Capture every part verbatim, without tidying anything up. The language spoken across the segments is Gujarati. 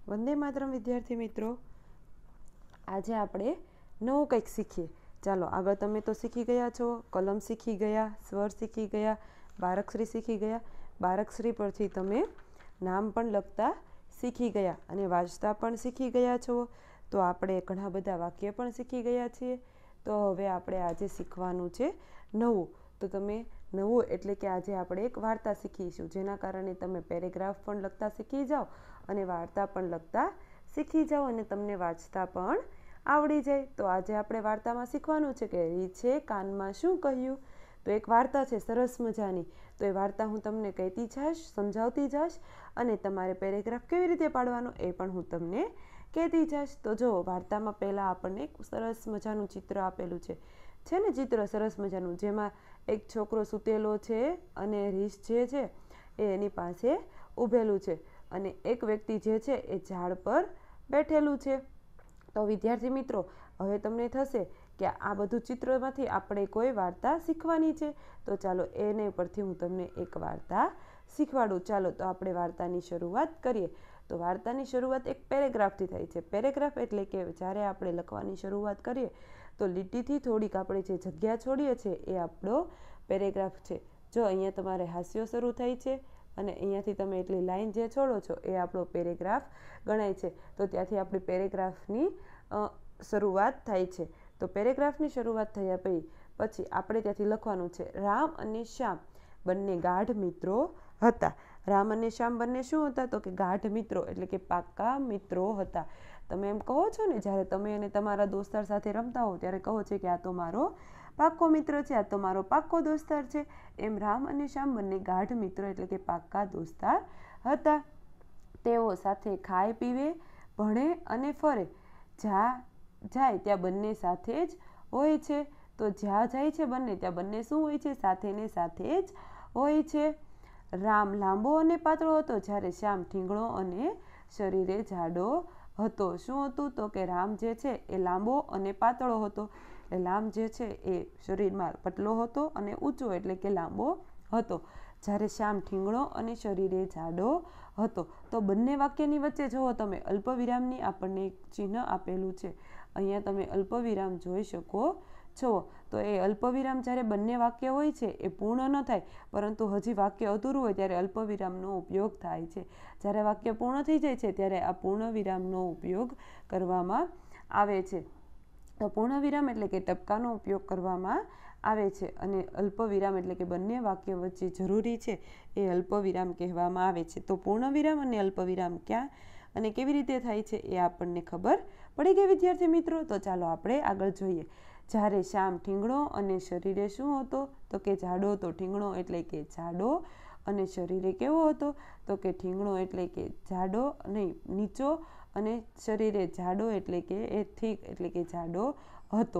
વંદે માતરમ વિદ્યાર્થી મિત્રો, આજે આપણે નવું કંઈક શીખીએ. ચાલો આગળ તમે તો શીખી ગયા છો, કલમ શીખી ગયા, સ્વર શીખી ગયા, બારકશ્રી શીખી ગયા. બારકશ્રી પરથી તમે નામ પણ લખતા શીખી ગયા અને વાંચતા પણ શીખી ગયા છો. તો આપણે ઘણા બધા વાક્ય પણ શીખી ગયા છીએ. તો હવે આપણે આજે શીખવાનું છે નવું. તો તમે નવું એટલે કે આજે આપણે એક વાર્તા શીખીશું, જેના કારણે તમે પેરેગ્રાફ પણ લખતા શીખી જાઓ અને વાર્તા પણ લખતા શીખી જાઓ અને તમને વાંચતા પણ આવડી જાય. તો આજે આપણે વાર્તામાં શીખવાનું છે કે રીછે કાનમાં શું કહ્યું. તો એક વાર્તા છે સરસ મજાની. તો એ વાર્તા હું તમને કહેતી જઈશ, સમજાવતી જઈશ અને તમારે પેરેગ્રાફ કેવી રીતે પાડવાનો એ પણ હું તમને કહેતી જઈશ. તો જો વાર્તામાં પહેલાં આપણને એક સરસ મજાનું ચિત્ર આપેલું છે છે ને ચિત્ર સરસ મજાનું, જેમાં એક છોકરો સૂતેલો છે અને રીંછ જે છે એ એની પાસે ઊભેલું છે અને એક વ્યક્તિ જે છે એ ઝાડ પર બેઠેલું છે. તો વિદ્યાર્થી મિત્રો, હવે તમને થશે કે આ બધું ચિત્રમાંથી આપણે કોઈ વાર્તા શીખવાની છે. તો ચાલો એને પરથી હું તમને એક વાર્તા શીખવાડું. ચાલો તો આપણે વાર્તાની શરૂઆત કરીએ. તો વાર્તાની શરૂઆત એક પેરેગ્રાફથી થાય છે. પેરેગ્રાફ એટલે કે જ્યારે આપણે લખવાની શરૂઆત કરીએ તો લીટીથી થોડીક આપણે જે જગ્યા છોડીએ છીએ એ આપણો પેરેગ્રાફ છે. જો અહીંયા તમારે હાસ્યો શરૂ થાય છે અને અહીંયાથી તમે એટલી લાઈન જે છોડો છો એ આપણો પેરેગ્રાફ ગણાય છે. તો ત્યાંથી આપણી પેરેગ્રાફની શરૂઆત થાય છે. તો પેરેગ્રાફની શરૂઆત થયા પછી પછી આપણે ત્યાંથી લખવાનું છે રામ અને શ્યામ બંને ગાઢ મિત્રો હતા. રામ અને શ્યામ બંને શું હતા? તો કે ગાઢ મિત્રો એટલે કે પાક્કા મિત્રો હતા. તમે એમ કહો છો ને, જ્યારે તમે અને તમારા દોસ્તાર સાથે રમતા હો ત્યારે કહો છો કે આ તો મારો પાક્કો મિત્ર છે, આ તો મારો પાક્કો દોસ્તાર છે. એમ રામ અને શ્યામ બંને ગાઢ મિત્રો એટલે કે પાક્કા દોસ્તાર હતા. તેઓ સાથે ખાય પીવે, ભણે અને ફરે. જ્યાં જાય ત્યાં બંને સાથે જ હોય છે. તો જ્યાં જાય છે બંને ત્યાં બંને શું હોય છે? સાથે ને સાથે જ હોય છે. રામ લાંબો અને પાતળો હતો, જ્યારે શ્યામ ઠીંગણો અને શરીરે જાડો હતો. શું હતું? તો કે રામ જે છે એ લાંબો અને પાતળો હતો. એટલે લામ જે છે એ શરીરમાં પતલો હતો અને ઊંચો એટલે કે લાંબો હતો, જ્યારે શ્યામ ઠીંગણો અને શરીરે જાડો હતો. તો બંને વાક્યની વચ્ચે જુઓ તમે અલ્પવિરામની આપણને એક ચિહ્ન આપેલું છે. અહીંયા તમે અલ્પવિરામ જોઈ શકો છો. તો એ અલ્પવિરામ જ્યારે બંને વાક્ય હોય છે એ પૂર્ણ ન થાય, પરંતુ હજી વાક્ય અધૂરું હોય ત્યારે અલ્પવિરામનો ઉપયોગ થાય છે. જ્યારે વાક્ય પૂર્ણ થઈ જાય છે ત્યારે આ પૂર્ણ વિરામનો ઉપયોગ કરવામાં આવે છે. તો પૂર્ણ વિરામ એટલે કે ટપકાનો ઉપયોગ કરવામાં આવે છે અને અલ્પવિરામ એટલે કે બંને વાક્ય વચ્ચે જરૂરી છે એ અલ્પવિરામ કહેવામાં આવે છે. તો પૂર્ણ વિરામ અને અલ્પવિરામ ક્યાં અને કેવી રીતે થાય છે એ આપણને ખબર પડી ગઈ વિદ્યાર્થી મિત્રો. તો ચાલો આપણે આગળ જોઈએ. જ્યારે શ્યામ ઠીંગણો અને શરીરે શું હતો? તો કે જાડો હતો. ઠીંગણો એટલે કે જાડો અને શરીરે કેવો હતો? તો કે ઠીંગણો એટલે કે જાડો નહીં નીચો અને શરીરે જાડો એટલે કે એ થીક એટલે કે જાડો હતો.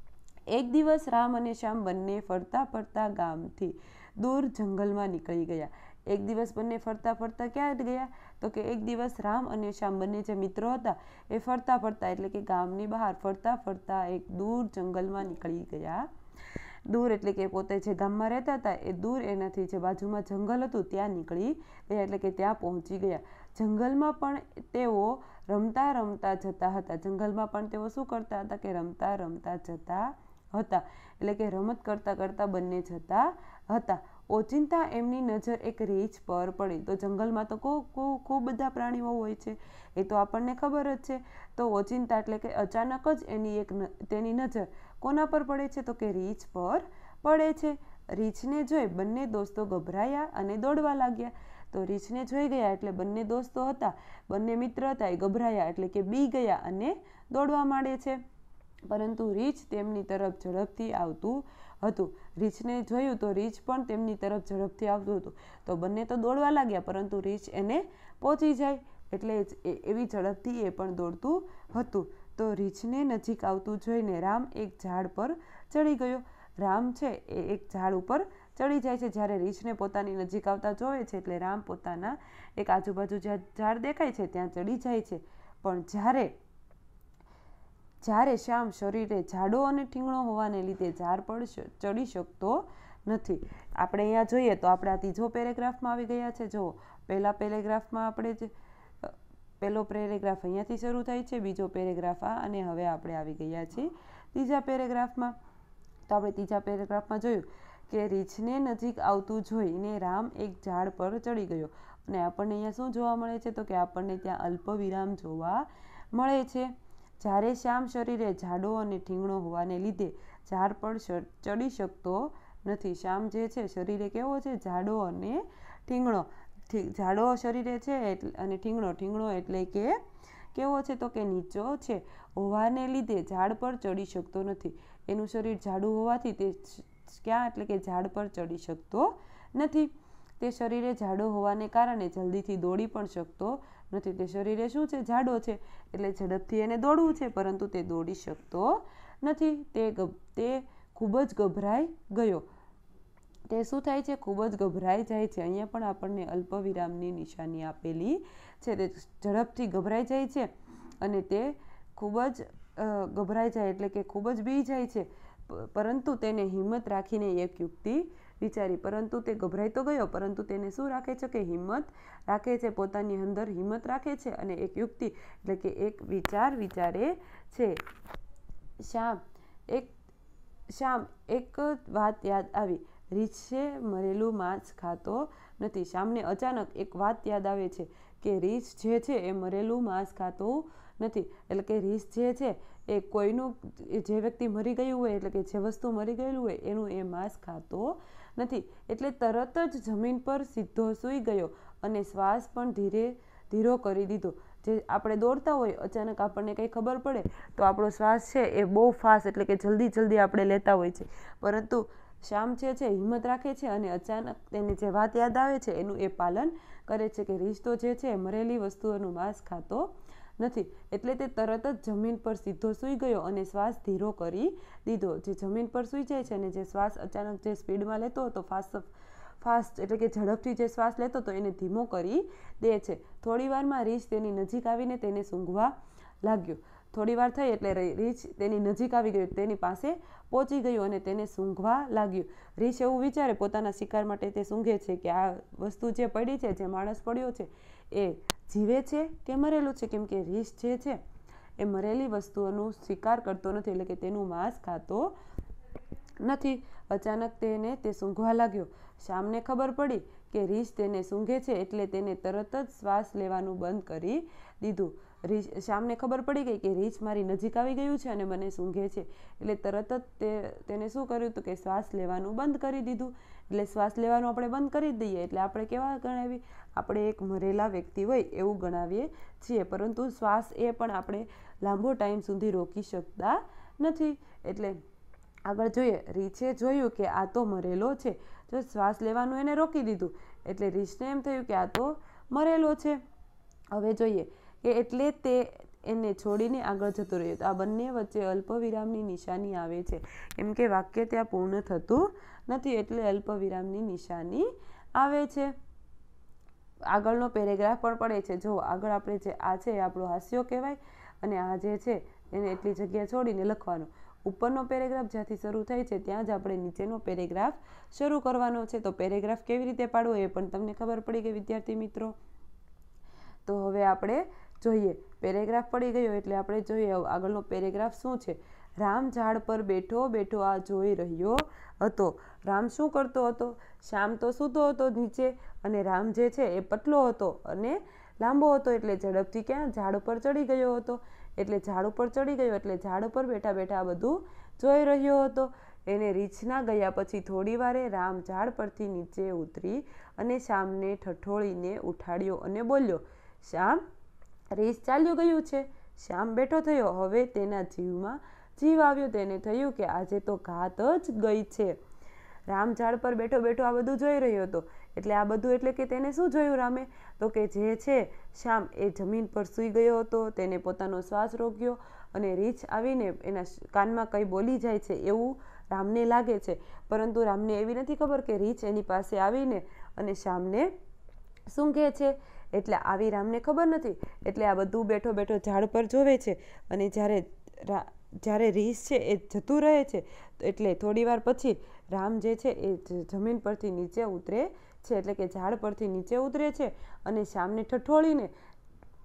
એક દિવસ રામ અને શ્યામ બંને ફરતા ફરતા ગામથી દૂર જંગલમાં નીકળી ગયા. એક દિવસ બંને ફરતા ફરતા ક્યાં ગયા? તો કે એક દિવસ રામ અને શ્યામ બંને જે મિત્રો હતા એ ફરતા ફરતા એટલે કે ગામની બહાર ફરતા ફરતા એક દૂર જંગલમાં નીકળી ગયા. દૂર એટલે કે પોતે જે ગામમાં રહેતા હતા એ દૂર એનાથી જે બાજુમાં જંગલ હતું ત્યાં નીકળી ગયા એટલે કે ત્યાં પહોંચી ગયા. જંગલમાં પણ તેઓ રમતા રમતા જતા હતા. જંગલમાં પણ તેઓ શું કરતા હતા? કે રમતા રમતા જતા હતા એટલે કે રમત કરતા કરતા બંને જતા હતા. ઓચિંતા એમની નજર એક રીંછ પર પડી. તો જંગલમાં તો ખૂબ બધા પ્રાણીઓ હોય છે, એ તો આપણને ખબર જ છે. તો ઓચિંતા એટલે કે અચાનક જ એની એક તેની નજર કોના પર પડે છે? તો કે રીંછ પર પડે છે. રીંછને જોઈ બંને દોસ્તો ગભરાયા અને દોડવા લાગ્યા. તો રીંછને જોઈ ગયા એટલે બંને દોસ્તો હતા, બંને મિત્ર હતા, એ ગભરાયા એટલે કે બી ગયા અને દોડવા માંડે છે. પરંતુ રીંછ તેમની તરફ ઝડપથી આવતું હતું. રીંછને જોયું તો રીંછ પણ તેમની તરફ ઝડપથી આવતું હતું. તો બંને તો દોડવા લાગ્યા, પરંતુ રીંછ એને પહોંચી જાય એટલે જ એવી ઝડપથી એ પણ દોડતું હતું. તો રીંછને નજીક આવતું જોઈને રામ એક ઝાડ પર ચડી ગયો. રામ છે એ એક ઝાડ ઉપર ચડી જાય છે. જ્યારે રીંછને પોતાની નજીક આવતા જોવે છે એટલે રામ પોતાના એક આજુબાજુ જ્યાં ઝાડ દેખાય છે ત્યાં ચડી જાય છે. પણ જ્યારે જ્યારે શ્યામ શરીરે જાડો અને ઠીંગણો હોવાને લીધે ઝાડ પર ચડી શકતો નથી. આપણે અહીંયા જોઈએ તો આપણે આ ત્રીજો પેરેગ્રાફમાં આવી ગયા છે. જુઓ, પહેલા પેરેગ્રાફમાં આપણે જે પહેલો પેરેગ્રાફ અહીંયાથી શરૂ થાય છે, બીજો પેરેગ્રાફ આ, અને હવે આપણે આવી ગયા છીએ ત્રીજા પેરેગ્રાફમાં. તો આપણે ત્રીજા પેરેગ્રાફમાં જોયું કે રીંછને નજીક આવતું જોઈને રામ એક ઝાડ પર ચડી ગયો, અને આપણને અહીંયા શું જોવા મળે છે? તો કે આપણને ત્યાં અલ્પ વિરામ જોવા મળે છે. જ્યારે શ્યામ શરીરે જાડો અને ઠીંગણો હોવાને લીધે ઝાડ પર ચડી શકતો નથી. શ્યામ જે છે શરીરે કેવો છે? જાડો અને ઠીંગણો. જાડો શરીરે છે અને ઠીંગણો ઠીંગણો એટલે કે કેવો છે? તો કે નીચો છે. હોવાને લીધે ઝાડ પર ચડી શકતો નથી. એનું શરીર જાડું હોવાથી તે ક્યાં એટલે કે ઝાડ પર ચડી શકતો નથી. તે શરીરે જાડો હોવાને કારણે જલ્દીથી દોડી પણ શકતો નથી. તે શરીરે શું છે? જાડો છે એટલે ઝડપથી એને દોડવું છે, પરંતુ તે દોડી શકતો નથી. તે તે ખૂબ જ ગભરાઈ ગયો. તે શું થાય છે? ખૂબ જ ગભરાઈ જાય છે. અહીંયા પણ આપણને અલ્પ વિરામની નિશાની આપેલી છે. તે ઝડપથી ગભરાઈ જાય છે અને તે ખૂબ જ ગભરાઈ જાય એટલે કે ખૂબ જ બી જાય છે, પરંતુ તેને હિંમત રાખીને એક યુક્તિ વિચારી. પરંતુ તે ગભરાઈ તો ગયો, પરંતુ તેને શું રાખે છે? કે હિંમત રાખે છે. પોતાની અંદર હિંમત રાખે છે અને એક યુક્તિ એટલે કે એક વિચાર વિચારે છે. શ્યામ એક શ્યામ એક વાત યાદ આવી. રીંછે મરેલું માંસ ખાતો નથી. શ્યામને અચાનક એક વાત યાદ આવે છે કે રીંછ જે છે એ મરેલું માંસ ખાતું નથી. એટલે કે રીંછ જે છે એ કોઈનું, જે વ્યક્તિ મરી ગયું હોય એટલે કે જે વસ્તુ મરી ગયેલું હોય એનું એ માંસ ખાતો નથી. એટલે તરત જ જમીન પર સીધો સૂઈ ગયો અને શ્વાસ પણ ધીરે ધીરો કરી દીધો. જે આપણે દોડતા હોય, અચાનક આપણને કંઈ ખબર પડે તો આપણો શ્વાસ છે એ બહુ ફાસ્ટ એટલે કે જલ્દી જલ્દી આપણે લેતા હોય છે, પરંતુ શ્યામ જે છે હિંમત રાખે છે અને અચાનક તેને જે વાત યાદ આવે છે એનું એ પાલન કરે છે કે રીંછ તો જે છે મરેલી વસ્તુઓનું માંસ ખાતો નથી. એટલે તે તરત જ જમીન પર સીધો સૂઈ ગયો અને શ્વાસ ધીરો કરી દીધો. જે જમીન પર સૂઈ જાય છે અને જે શ્વાસ અચાનક જે સ્પીડમાં લેતો હતો, ફાસ્ટ ફાસ્ટ એટલે કે ઝડપથી જે શ્વાસ લેતો હતો એને ધીમો કરી દે છે. થોડી વારમાં રીંછ તેની નજીક આવીને તેને સૂંઘવા લાગ્યો. થોડી વાર થઈ એટલે રીંછ તેની નજીક આવી ગયો, તેની પાસે પહોંચી ગયો અને તેને સૂંઘવા લાગ્યું. રીંછ એવું વિચારે, પોતાના શિકાર માટે તે સૂંઘે છે કે આ વસ્તુ જે પડી છે, જે માણસ પડ્યો છે એ જીવે છે કે મરેલું છે, કેમ કે રીંછ જે છે એ મરેલી વસ્તુઓનું શિકાર કરતો નથી એટલે કે તેનું માંસ ખાતો નથી. અચાનક તેને તે સૂંઘવા લાગ્યો. શ્યામને ખબર પડી કે રીંછ તેને સૂંઘે છે એટલે તેને તરત જ શ્વાસ લેવાનું બંધ કરી દીધું. રીંછ શ્યામને ખબર પડી ગઈ કે રીંછ મારી નજીક આવી ગયું છે અને મને સૂંઘે છે, એટલે તરત જ તે તેને શું કર્યું હતું કે શ્વાસ લેવાનું બંધ કરી દીધું. એટલે શ્વાસ લેવાનું આપણે બંધ કરી દઈએ એટલે આપણે કેવા ગણાવી? આપણે એક મરેલા વ્યક્તિ હોય એવું ગણાવીએ છીએ, પરંતુ શ્વાસ એ પણ આપણે લાંબો ટાઈમ સુધી રોકી શકતા નથી. એટલે આગળ જોઈએ, રીંછે જોયું કે આ તો મરેલો છે. જો શ્વાસ લેવાનું એને રોકી દીધું એટલે રીંછને એમ થયું કે આ તો મરેલો છે. હવે જોઈએ કે એટલે તે એને છોડીને આગળ જતો રહ્યો. તો આ બંને વચ્ચે અલ્પ વિરામની નિશાની આવે છે, કેમ કે વાક્ય ત્યાં પૂર્ણ થતું નથી એટલે અલ્પ વિરામની નિશાની આવે છે. આગળનો પેરેગ્રાફ પણ પડે છે. જો આગળ આપણે જે આ છે એ આપણો હાસ્યો કહેવાય અને આ જે છે એને એટલી જગ્યા છોડીને લખવાનો. ઉપરનો પેરેગ્રાફ જ્યાંથી શરૂ થાય છે ત્યાં જ આપણે નીચેનો પેરેગ્રાફ શરૂ કરવાનો છે. તો પેરેગ્રાફ કેવી રીતે પાડવો એ પણ તમને ખબર પડી ગઈ વિદ્યાર્થી મિત્રો. તો હવે આપણે જોઈએ, પેરેગ્રાફ પડી ગયો એટલે આપણે જોઈએ આગળનો પેરેગ્રાફ શું છે. રામ ઝાડ પર બેઠો બેઠો આ જોઈ રહ્યો હતો. રામ શું કરતો હતો? શ્યામ તો સૂતો હતો નીચે અને રામ જે છે એ પતલો હતો અને લાંબો હતો એટલે ઝડપથી ક્યાં ઝાડ ઉપર ચડી ગયો હતો. એટલે ઝાડ ઉપર ચડી ગયો એટલે ઝાડ ઉપર બેઠા બેઠા આ બધું જોઈ રહ્યો હતો. એને રીંછના ગયા પછી થોડી વારે રામ ઝાડ પરથી નીચે ઉતરી અને શ્યામને ઠઠોળીને ઉઠાડ્યો અને બોલ્યો, શ્યામ, રીંછ ચાલ્યું ગયું છે. શ્યામ બેઠો થયો. હવે તેના જીવમાં જીવ આવ્યો. તેને થયું કે આજે તો ઘાત જ ગઈ છે. રામ ઝાડ પર બેઠો બેઠો આ બધું જોઈ રહ્યો હતો. એટલે આ બધું એટલે કે તેને શું જોયું રામે? તો કે જે છે શ્યામ એ જમીન પર સૂઈ ગયો હતો. તેને પોતાનો શ્વાસ રોક્યો અને રીંછ આવીને એના કાનમાં કંઈ બોલી જાય છે એવું રામને લાગે છે, પરંતુ રામને એવી નથી ખબર કે રીંછ એની પાસે આવીને અને શ્યામને સૂંઘે છે. એટલે આવી રામને ખબર નથી. એટલે આ બધું બેઠો બેઠો ઝાડ પર જોવે છે અને જ્યારે જ્યારે રીંછ છે એ જતું રહે છે એટલે થોડી વાર પછી રામ જે છે એ જમીન પરથી નીચે ઉતરે છે. એટલે કે ઝાડ પરથી નીચે ઉતરે છે અને શ્યામને ઠઠોળીને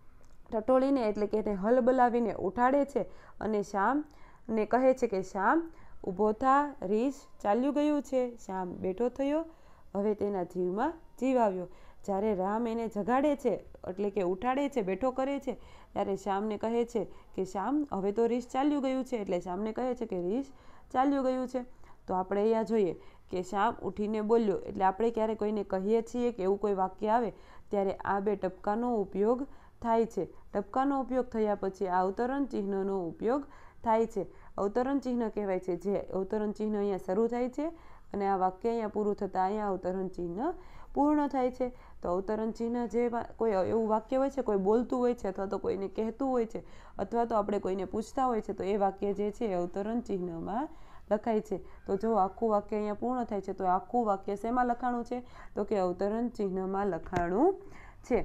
ટટોળીને એટલે કે એને હલબલાવીને ઉઠાડે છે અને શ્યામને કહે છે કે શ્યામ ઊભો થા, રીંછ ચાલ્યું ગયું છે. શ્યામ બેઠો થયો, હવે તેના જીવમાં જીવ આવ્યો. જ્યારે રામ એને જગાડે છે એટલે કે ઉઠાડે છે, બેઠો કરે છે, ત્યારે શ્યામને કહે છે કે શ્યામ હવે તો રીંછ ચાલ્યું ગયું છે. એટલે શ્યામને કહે છે કે રીંછ ચાલ્યું ગયું છે. તો આપણે અહીંયા જોઈએ કે શ્યામ ઉઠીને બોલ્યો. એટલે આપણે ક્યારે કોઈને કહીએ છીએ કે એવું કોઈ વાક્ય આવે ત્યારે આ બે ટપકાનો ઉપયોગ થાય છે. ટપકાનો ઉપયોગ થયા પછી આ અવતરણ ચિહ્નનો ઉપયોગ થાય છે. અવતરણ ચિહ્ન કહેવાય છે જે અવતરણ ચિહ્ન અહીંયા શરૂ થાય છે અને આ વાક્ય અહીંયા પૂરું થતાં અહીંયા અવતરણ ચિહ્ન પૂર્ણ થાય છે. તો અવતરણ ચિહ્ન જે કોઈ એવું વાક્ય હોય છે, કોઈ બોલતું હોય છે અથવા તો કોઈને કહેતું હોય છે અથવા તો આપણે કોઈને પૂછતા હોય છે, તો એ વાક્ય જે છે એ અવતરણ ચિહ્નમાં લખાય છે. તો જો આખું વાક્ય અહીંયા પૂર્ણ થાય છે તો આખું વાક્ય શેમાં લખાણું છે? તો કે અવતરણ ચિહ્નમાં લખાણું છે.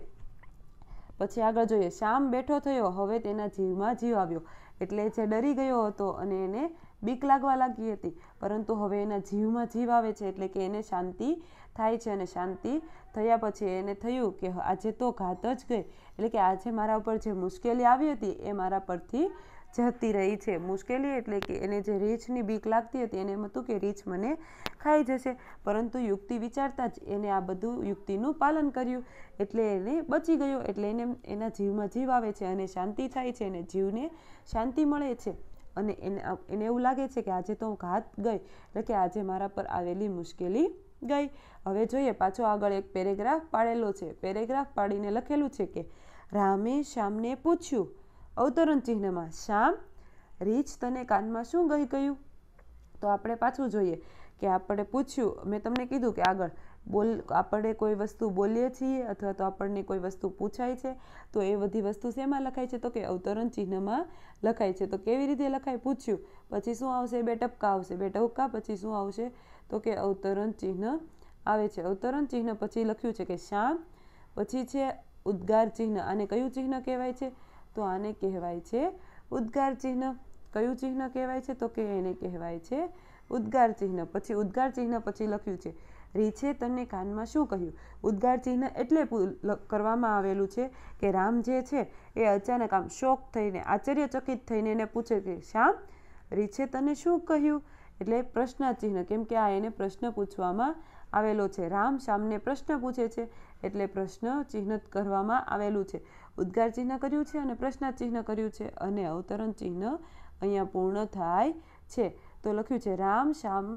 પછી આગળ જોઈએ, શ્યામ બેઠો થયો, હવે તેના જીવમાં જીવ આવ્યો. એટલે જે ડરી ગયો હતો અને એને બીક લાગવા લાગી હતી, પરંતુ હવે એના જીવમાં જીવ આવે છે એટલે કે એને શાંતિ થાય છે. અને શાંતિ થયા પછી એને થયું કે આજે તો ઘાત જ ગઈ, એટલે કે આજે મારા ઉપર જે મુશ્કેલી આવી હતી એ મારા પરથી જતી રહી છે. મુશ્કેલી એટલે કે એને જે રીંછની બીક લાગતી હતી એને એમ હતું કે રીંછ મને ખાઈ જશે, પરંતુ યુક્તિ વિચારતા જ એને આ બધું યુક્તિનું પાલન કર્યું એટલે એને બચી ગયો. એટલે એને એના જીવમાં જીવ આવે છે અને શાંતિ થાય છે, એને જીવને શાંતિ મળે છે અને એને એને એવું લાગે છે કે આજે તો ઘાત ગઈ, એટલે કે આજે મારા પર આવેલી મુશ્કેલી ગઈ. હવે જોઈએ પાછો આગળ એક પેરેગ્રાફ પાડેલો છે. પેરેગ્રાફ પાડીને લખેલું છે કે રામે શ્યામને પૂછ્યું, અવતરણ ચિહ્નમાં, શ્યામ રીંછ તને કાનમાં શું ગઈ ગયું? તો આપણે પાછું જોઈએ કે આપણે પૂછ્યું, મેં તમને કીધું કે આગળ બોલ આપણે કોઈ વસ્તુ બોલીએ છીએ અથવા તો આપણને કોઈ વસ્તુ પૂછાય છે તો એ બધી વસ્તુ શેમાં લખાય છે? તો કે અવતરણ ચિહ્નમાં લખાય છે. તો કેવી રીતે લખાય? પૂછ્યું પછી શું આવશે? બે ટપકા આવશે. બે ટપકા પછી શું આવશે? તો કે અવતરણ ચિહ્ન આવે છે. અવતરણ ચિહ્ન પછી લખ્યું છે કે શ્યામ, પછી છે ઉદ્ગાર ચિહ્ન. આને કયું ચિહ્ન કહેવાય છે? તો આને કહેવાય છે ઉદ્ગાર ચિહ્ન. કયું ચિહ્ન કહેવાય છે? તો કે એને કહેવાય છે ઉદ્ગાર ચિહ્ન. પછી ઉદ્ગાર ચિહ્ન પછી લખ્યું છે રીંછે તને કાનમાં શું કહ્યું? ઉદ્ગાર ચિહ્ન એટલે કરવામાં આવેલું છે કે રામ જે છે એ અચાનક આમ શોક થઈને, આશ્ચર્યચકિત થઈને એને પૂછે કે શ્યામ રીંછે તને શું કહ્યું? એટલે પ્રશ્નાચિહ્ન, કેમ કે આ એને પ્રશ્ન પૂછવામાં આવેલો છે. રામ શ્યામને પ્રશ્ન પૂછે છે એટલે પ્રશ્ન ચિહ્ન કરવામાં આવેલું છે. ઉદ્ગાર ચિહ્ન કર્યું છે અને પ્રશ્નાચિહ્ન કર્યું છે અને અવતરણ ચિહ્ન અહીંયા પૂર્ણ થાય છે. તો લખ્યું છે રામ શ્યામ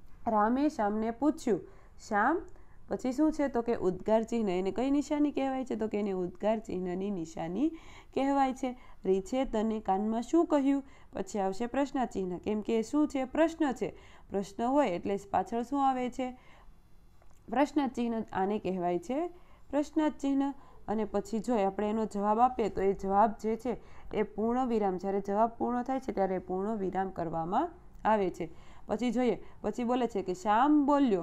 રામે શ્યામને પૂછ્યું, શ્યામ પછી શું છે? તો કે ઉદ્ગાર ચિહ્ન. એને કઈ નિશાની કહેવાય છે? તો કે એને ઉદ્ગાર ચિહ્નની નિશાની કહેવાય છે. રીંછે તને કાનમાં શું કહ્યું? પછી આવશે પ્રશ્નાચિહ્ન, કેમ કે શું છે? પ્રશ્ન છે. પ્રશ્ન હોય એટલે પાછળ શું આવે છે? પ્રશ્નાચિહ્ન. આને કહેવાય છે પ્રશ્નાચિહ્ન. અને પછી જો આપણે એનો જવાબ આપીએ તો એ જવાબ જે છે એ પૂર્ણ વિરામ, જ્યારે જવાબ પૂર્ણ થાય છે ત્યારે પૂર્ણ વિરામ કરવામાં આવે છે. પછી જોઈએ, પછી બોલે છે કે શ્યામ બોલ્યો.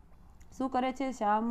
શું કરે છે? શ્યામ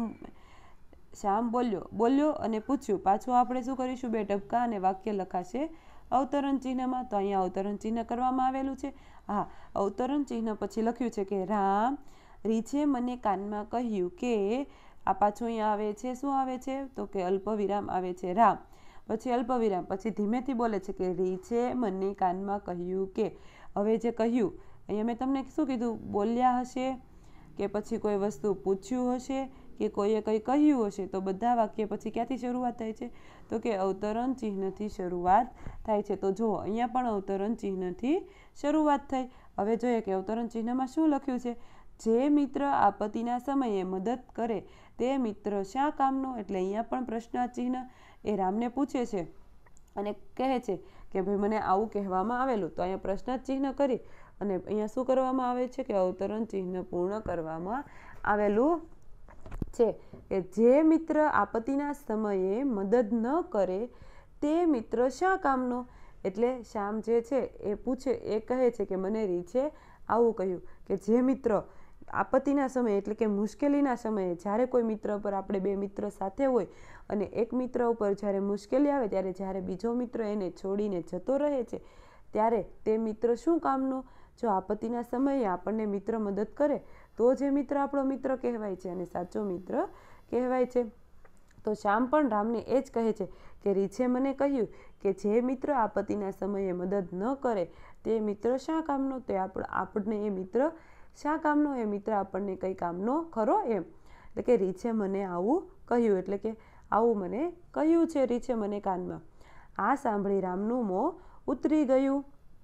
શ્યામ બોલ્યો બોલ્યો અને પૂછ્યું. પાછું આપણે શું કરીશું? બે ટપકા અને વાક્ય લખાશે અવતરણ ચિહ્નમાં. તો અહીંયા અવતરણ ચિહ્ન કરવામાં આવેલું છે. હા, અવતરણ ચિહ્ન પછી લખ્યું છે કે રામ રીંછે મને કાનમાં કહ્યું કે, આ પાછું અહીંયા આવે છે શું આવે છે? તો કે અલ્પ વિરામ આવે છે રામ, પછી અલ્પ વિરામ, પછી ધીમેથી બોલે છે કે રીંછે મને કાનમાં કહ્યું કે. હવે જે કહ્યું અહીંયા મેં તમને શું કીધું? બોલ્યા હશે કે પછી કોઈ વસ્તુ પૂછ્યું હશે કે કોઈએ કંઈ કહ્યું હશે, તો બધા વાક્ય પછી ક્યાંથી શરૂઆત થાય છે? તો કે અવતરણ ચિહ્નથી શરૂઆત થાય છે. તો જુઓ અહીંયા પણ અવતરણ ચિહ્નથી શરૂઆત થઈ. હવે જોઈએ કે અવતરણ ચિહ્નમાં શું લખ્યું છે? જે મિત્ર આપત્તિના સમયે મદદ કરે તે મિત્ર શા કામનો? એટલે અહીંયા પણ પ્રશ્નાચિહ્ન એ રામને પૂછે છે અને કહે છે કે ભાઈ મને આવું કહેવામાં આવેલું. તો અહીંયા પ્રશ્નાચિહ્ન કરી અને અહીંયા શું કરવામાં આવે છે? કે અવતરણ ચિહ્ન પૂર્ણ કરવામાં આવેલું છે કે જે મિત્ર આપત્તિના સમયે મદદ ન કરે તે મિત્ર શા કામનો? એટલે શ્યામ જે છે એ પૂછે, એ કહે છે કે મને રીંછે આવું કહ્યું કે જે મિત્ર આપત્તિના સમયે એટલે કે મુશ્કેલીના સમયે, જ્યારે કોઈ મિત્ર પર આપણે બે મિત્ર સાથે હોય અને એક મિત્ર ઉપર જ્યારે મુશ્કેલી આવે ત્યારે જ્યારે બીજો મિત્ર એને છોડીને જતો રહે છે ત્યારે તે મિત્ર શું કામનો? જો આપત્તિના સમયે આપણને મિત્ર મદદ કરે તો જે મિત્ર આપણો મિત્ર કહેવાય છે અને સાચો મિત્ર કહેવાય છે. તો શ્યામ પણ રામને એ જ કહે છે કે રીછે મને કહ્યું કે જે મિત્ર આપત્તિના સમયે મદદ ન કરે તે મિત્ર શા કામનો, તે આપણને એ મિત્ર શા કામનો, એ મિત્ર આપણને કંઈ કામનો ખરો એમ. એટલે કે રીછે મને આવું કહ્યું, એટલે કે આવું મને કહ્યું છે રીછે મને કાનમાં. આ સાંભળી રામનું મોં ઉતરી ગયું.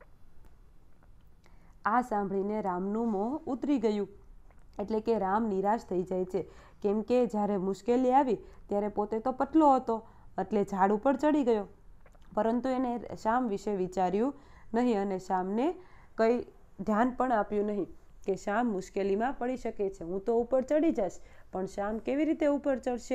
આ સાંભળીને રામનું મોં ઉતરી ગયું એટલે કે રામ નિરાશ થઈ જાય છે, કેમ કે જ્યારે મુશ્કેલી આવી ત્યારે પોતે તો પતલો હતો એટલે ઝાડ ઉપર ચડી ગયો, પરંતુ એને શ્યામ વિશે વિચાર્યું નહીં અને શ્યામને કંઈ ધ્યાન પણ આપ્યું નહીં કે શ્યામ મુશ્કેલીમાં પડી શકે છે. હું તો ઉપર ચડી જઈશ, પણ શ્યામ કેવી રીતે ઉપર ચડશે?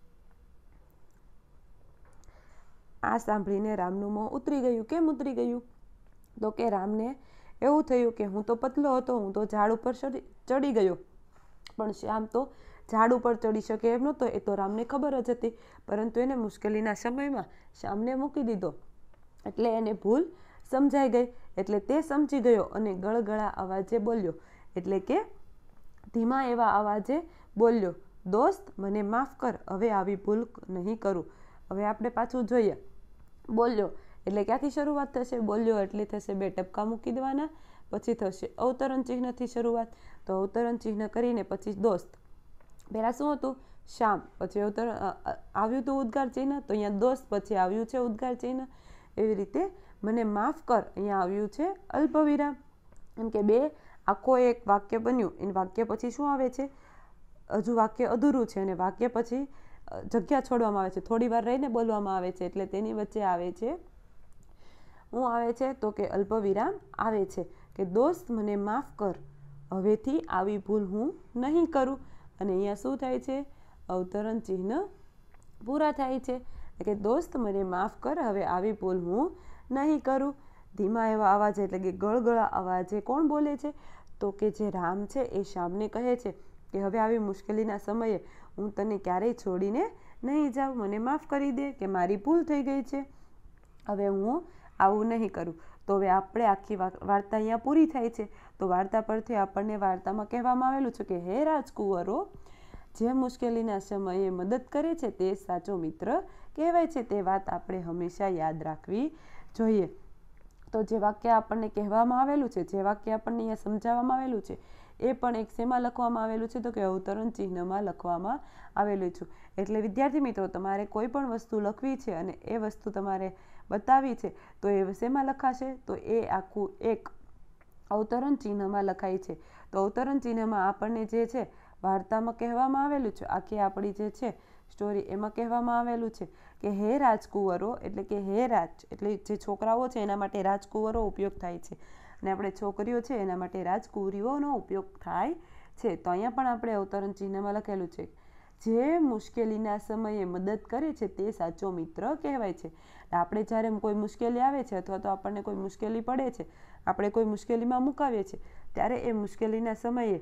આ સાંભળીને રામનું મોં ઉતરી ગયું. કેમ ઉતરી ગયું? તો કે રામને એવું થયું કે હું તો પતલો હતો, હું તો ઝાડ ઉપર ચડી ગયો, પણ શ્યામ તો ઝાડ ઉપર ચડી શકે એમ નહોતો. એ તો રામને ખબર જ હતી, પરંતુ એને મુશ્કેલીના સમયમાં શ્યામને મૂકી દીધો એટલે એને ભૂલ સમજાઈ ગઈ. એટલે તે સમજી ગયો અને ગળગળા અવાજે બોલ્યો, એટલે કે ધીમા એવા અવાજે બોલ્યો, દોસ્ત મને માફ કર, હવે આવી ભૂલ નહીં કરું. હવે આપણે પાછું જોઈએ. બોલ્યો એટલે ક્યાંથી શરૂઆત થશે? બોલ્યો એટલે થશે બે ટપકા મૂકી દેવાના, પછી થશે અવતરણ ચિહ્નથી શરૂઆત. તો અવતરણ ચિહ્ન કરીને પછી દોસ્ત. પહેલાં શું હતું? શ્યામ, પછી અવતરણ આવ્યું હતું ઉદ્ગાર ચિહ્ન, તો અહીંયા દોસ્ત, પછી આવ્યું છે ઉદ્ગાર ચિહ્ન. એવી રીતે મને માફ કર, અહીંયા આવ્યું છે અલ્પવિરામ. એમ કે બે આખો એક વાક્ય બન્યું, એ વાક્ય પછી શું આવે છે? હજુ વાક્ય અધૂરું છે અને વાક્ય પછી જગ્યા છોડવામાં આવે છે, થોડી વાર રહીને બોલવામાં આવે છે, એટલે તેની વચ્ચે આવે છે હું આવે છે તો કે અલ્પવિરામ આવે છે કે દોસ્ત મને માફ કર, હવેથી આવી ભૂલ હું નહીં કરું. અને અહીંયા શું થાય છે? અવતરણ ચિહ્ન પૂરા થાય છે કે દોસ્ત મને માફ કર, હવે આવી ભૂલ હું નહીં કરું. ધીમા એવા અવાજે એટલે કે ગળગળા અવાજે કોણ બોલે છે? તો કે જે રામ છે એ શ્યામને કહે છે કે હવે આવી મુશ્કેલીના સમયે હું તને ક્યારેય છોડીને નહીં જાઉં, મને માફ કરી દે કે મારી ભૂલ થઈ ગઈ છે, હવે હું આવું નહીં કરું. તો હવે આપણે આખી વાર્તા અહીંયા પૂરી થાય છે. તો વાર્તા પરથી આપણને વાર્તામાં કહેવામાં આવેલું છે કે હે રાજકુંવરો, જે મુશ્કેલીના સમયે મદદ કરે છે તે સાચો મિત્ર કહેવાય છે. તે વાત આપણે હંમેશા યાદ રાખવી જોઈએ. તો જે વાક્ય આપણને કહેવામાં આવેલું છે, જે વાક્ય આપણને અહીંયા સમજાવવામાં આવેલું છે, એ પણ એક શેમાં લખવામાં આવેલું છે? તો કે અવતરણ ચિહ્નમાં લખવામાં આવેલું છે. એટલે વિદ્યાર્થી મિત્રો, તમારે કોઈ પણ વસ્તુ લખવી છે અને એ વસ્તુ તમારે બતાવી છે તો એ શેમાં લખાશે? તો એ આખું એક અવતરણ ચિહ્નમાં લખાય છે. તો અવતરણ ચિહ્નમાં આપણને જે છે વાર્તામાં કહેવામાં આવેલું છે, આખી આપણી જે છે સ્ટોરી, એમાં કહેવામાં આવેલું છે કે હે રાજકુંવરો, એટલે કે હે રાજ, એટલે જે છોકરાઓ છે એના માટે રાજકુંવરો ઉપયોગ થાય છે અને આપણે છોકરીઓ છે એના માટે રાજકુંવરીઓનો ઉપયોગ થાય છે. તો અહીંયા પણ આપણે અવતરણ ચિહ્નમાં લખેલું છે, જે મુશ્કેલીના સમયે મદદ કરે છે તે સાચો મિત્ર કહેવાય છે. આપણે જ્યારે કોઈ મુશ્કેલી આવે છે અથવા તો આપણને કોઈ મુશ્કેલી પડે છે, આપણે કોઈ મુશ્કેલીમાં મુકાવીએ છીએ, ત્યારે એ મુશ્કેલીના સમયે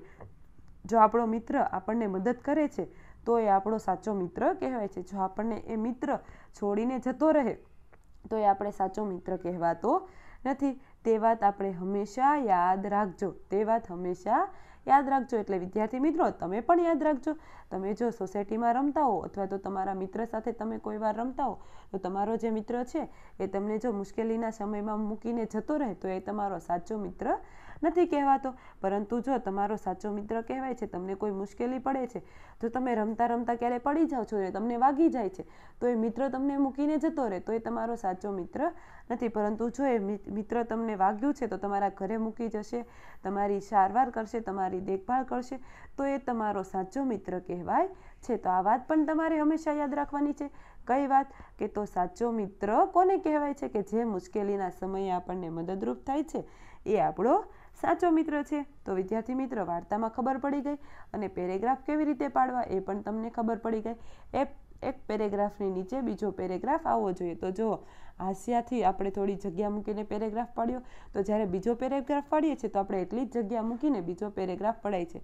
જો આપણો મિત્ર આપણને મદદ કરે છે તો એ આપણો સાચો મિત્ર કહેવાય છે. જો આપણને એ મિત્ર છોડીને જતો રહે તો એ આપણે સાચો મિત્ર કહેવાતો નથી. તે વાત આપણે હંમેશા યાદ રાખજો. તે વાત હંમેશા યાદ રાખજો. એટલે વિદ્યાર્થી મિત્રો, તમે પણ યાદ રાખજો. તમે જો સોસાયટીમાં રમતા હો અથવા તો તમારા મિત્ર સાથે તમે કોઈ વાર રમતા હો, તો તમારો જે મિત્ર છે એ તમને જો મુશ્કેલીના સમયમાં મૂકીને જતો રહે તો એ તમારો સાચો મિત્ર નથી કહેવાતો. પરંતુ જો તમારો સાચો મિત્ર કહેવાય છે, તમને કોઈ મુશ્કેલી પડે છે, જો તમે રમતા રમતા ક્યારે પડી જાઓ છો ને તમને વાગી જાય છે, તો એ મિત્ર તમને મૂકીને જતો રહે તો એ તમારો સાચો મિત્ર નથી. પરંતુ જો એ મિત્ર તમને વાગ્યું છે તો તમારા ઘરે મૂકી જશે, તમારી સારવાર કરશે, તમારી દેખભાળ કરશે, તો એ તમારો સાચો મિત્ર કહેવાય છે. તો આ વાત પણ તમારે હંમેશા યાદ રાખવાની છે. કઈ વાત? કે તો સાચો મિત્ર કોને કહેવાય છે? કે જે મુશ્કેલીના સમયે આપણને મદદરૂપ થાય છે એ આપણો સાચો મિત્ર છે. તો વિદ્યાર્થી મિત્ર, વાર્તામાં ખબર પડી ગઈ અને પેરેગ્રાફ કેવી રીતે પાડવા એ પણ તમને ખબર પડી ગઈ. એ એક પેરેગ્રાફની નીચે બીજો પેરેગ્રાફ આવવો જોઈએ. તો જુઓ, હાસ્યાથી આપણે થોડી જગ્યા મૂકીને પેરેગ્રાફ પાડ્યો, તો જ્યારે બીજો પેરેગ્રાફ પાડીએ છીએ તો આપણે એટલી જ જગ્યા મૂકીને બીજો પેરેગ્રાફ પડાય છે.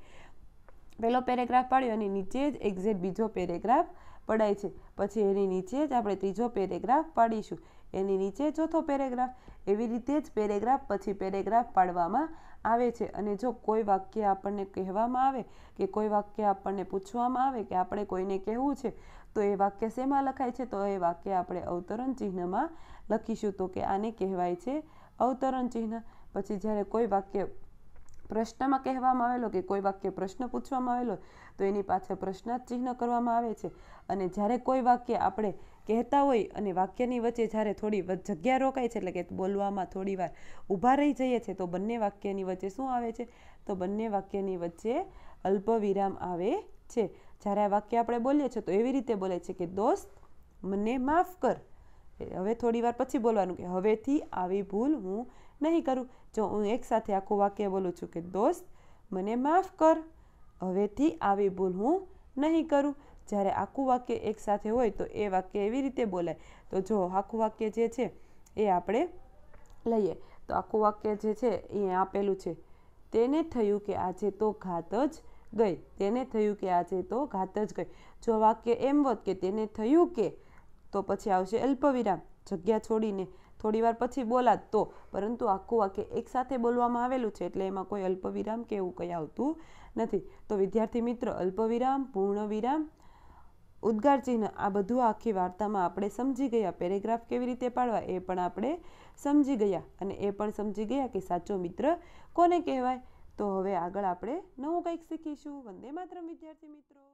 પહેલો પેરેગ્રાફ પાડ્યો એની નીચે જ એક્ઝેક્ટ બીજો પેરેગ્રાફ પડાય છે. પછી એની નીચે જ આપણે ત્રીજો પેરેગ્રાફ પાડીશું, એની નીચે ચોથો પેરેગ્રાફ, એવી રીતે જ પેરેગ્રાફ પછી પેરેગ્રાફ પાડવામાં આવે છે. અને જો કોઈ વાક્ય આપણને કહેવામાં આવે કે કોઈ વાક્ય આપણને પૂછવામાં આવે કે આપણે કોઈને કહેવું છે, તો એ વાક્ય શેમાં લખાય છે? તો એ વાક્ય આપણે અવતરણ ચિહ્નમાં લખીશું. તો કે આને કહેવાય છે અવતરણ ચિહ્ન. પછી જ્યારે કોઈ વાક્ય પ્રશ્નમાં કહેવામાં આવેલો કે કોઈ વાક્ય પ્રશ્ન પૂછવામાં આવેલો, તો એની પાછળ પ્રશ્નાર્થ ચિહ્ન કરવામાં આવે છે. અને જ્યારે કોઈ વાક્ય આપણે કહેતા હોય અને વાક્યની વચ્ચે જ્યારે થોડી જગ્યા રોકાય છે, એટલે કે બોલવામાં થોડી વાર ઊભા રહી જઈએ છીએ, તો બંને વાક્યની વચ્ચે શું આવે છે? તો બંને વાક્યની વચ્ચે અલ્પ વિરામ આવે છે. જ્યારે આ વાક્ય આપણે બોલીએ છીએ તો એવી રીતે બોલે છે કે દોસ્ત મને માફ કર. હવે થોડી વાર પછી બોલવાનું કે હવેથી આવી ભૂલ હું નહીં કરું. જો હું એકસાથે આખું વાક્ય બોલું છું કે દોસ્ત મને માફ કર, હવેથી આવી ભૂલ હું નહીં કરું. જ્યારે આખું વાક્ય એકસાથે હોય તો એ વાક્ય એવી રીતે બોલાય. તો જો આખું વાક્ય જે છે એ આપણે લઈએ તો આખું વાક્ય જે છે એ આપેલું છે, તેને થયું કે આજે તો ઘાત જ ગઈ. તેને થયું કે આજે તો ઘાત જ ગઈ. જો વાક્ય એમ હોત કે તેને થયું કે, તો પછી આવશે અલ્પવિરામ, જગ્યા છોડીને થોડી વાર પછી બોલાત તો. પરંતુ આખું વાક્ય એકસાથે બોલવામાં આવેલું છે એટલે એમાં કોઈ અલ્પવિરામ કે એવું કંઈ આવતું નથી. તો વિદ્યાર્થી મિત્ર, અલ્પવિરામ, પૂર્ણ વિરામ, ઉદ્ગાર ચિહ્ન, આ બધું આખી વાર્તામાં આપણે સમજી ગયા. પેરેગ્રાફ કેવી રીતે પાડવા એ પણ આપણે સમજી ગયા. અને એ પણ સમજી ગયા કે સાચો મિત્ર કોને કહેવાય. તો હવે આગળ આપણે નવું કંઈક શીખીશું. વંદે માતરમ વિદ્યાર્થી મિત્રો.